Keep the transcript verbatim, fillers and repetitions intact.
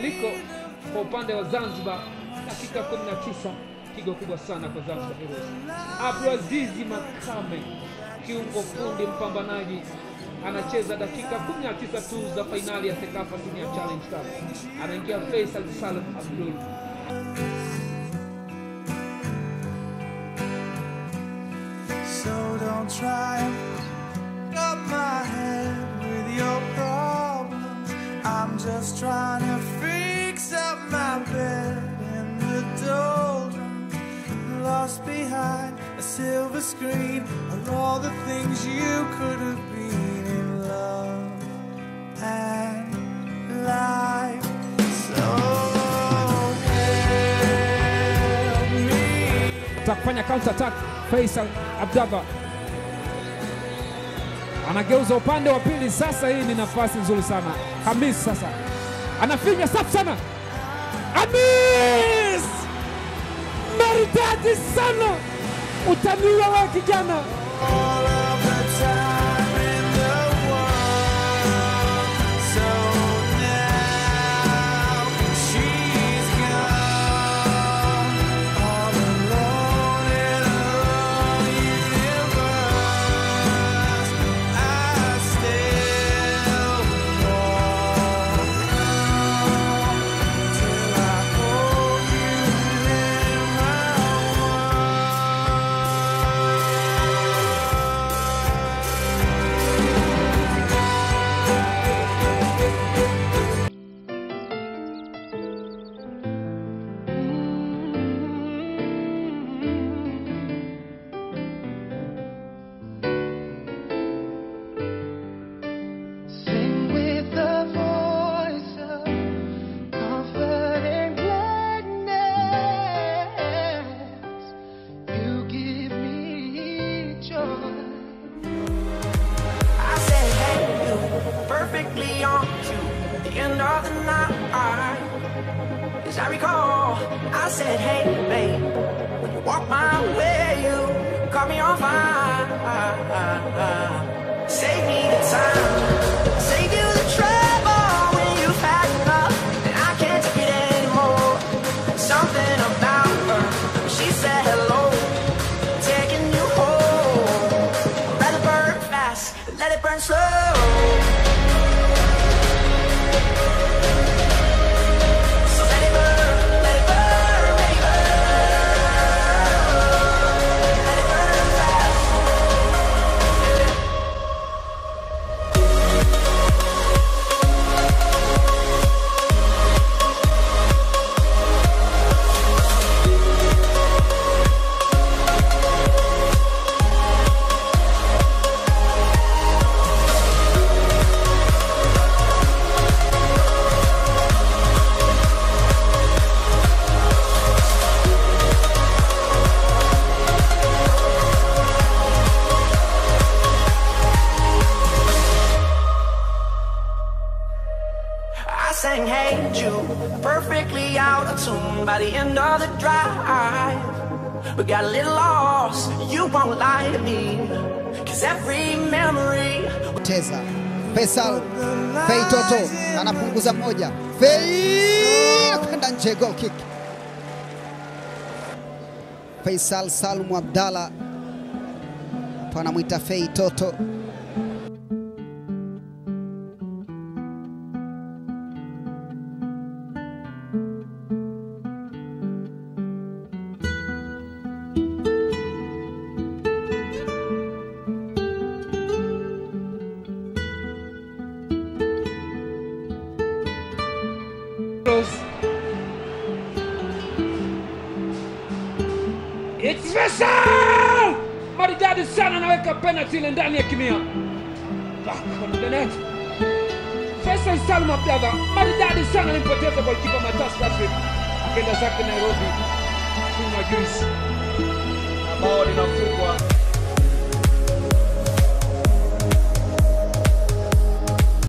mabadiliko kwa upande wa Zanzibar. Dakika kumi na tisa, pigo kubwa sana kwa Zanzibar Heroes. Abdulaziz Makame, kiungo fundi mpambanaji, anacheza dakika kumi na tisa tu za finali ya Sekafa Senior Challenge Cup. Anaingia Faisal Salum Abdul. So don't try up my head with your problems. I'm just trying to fix up my bed in the doldrums, lost behind a silver screen of all the things you could have been in love and life. So help me. Takufanya counter attack. Faisal Abdallah anageuza upande wa pili. Sasa hii ni nafasi nzuri sana. Hamis sasa anafinya safi sana. Hamis maridadi sana, utaniwa wa kijana. Perfectly on cue, the end of the night. As I recall, I said, hey babe, when you walk my way, you caught me on fire. Save me the time, save you the trouble when you've had enough, and I can't take it anymore. Something about her, she said hello, taking you home. Let it burn fast, let it burn slow. Sang hey Jude, perfectly out of tune by the end of the drive. We got a little lost, you won't lie to me, cause every memory. Teza Faisal Fei Toto anapunguza moja. Fei anakwenda nje, goal kick. Faisal Salum Abdallah hapa anamuita Fei Toto. It's Faisal! Maridadi sana, anaweka penalty ile ndani ya kimia. Back on the net. Faisal Salum Abdallah maridadi sana, alimpoteza goalkeeper Matas Patrick. Akaenda zake Nairobi kunywa juice. Bao linafungwa.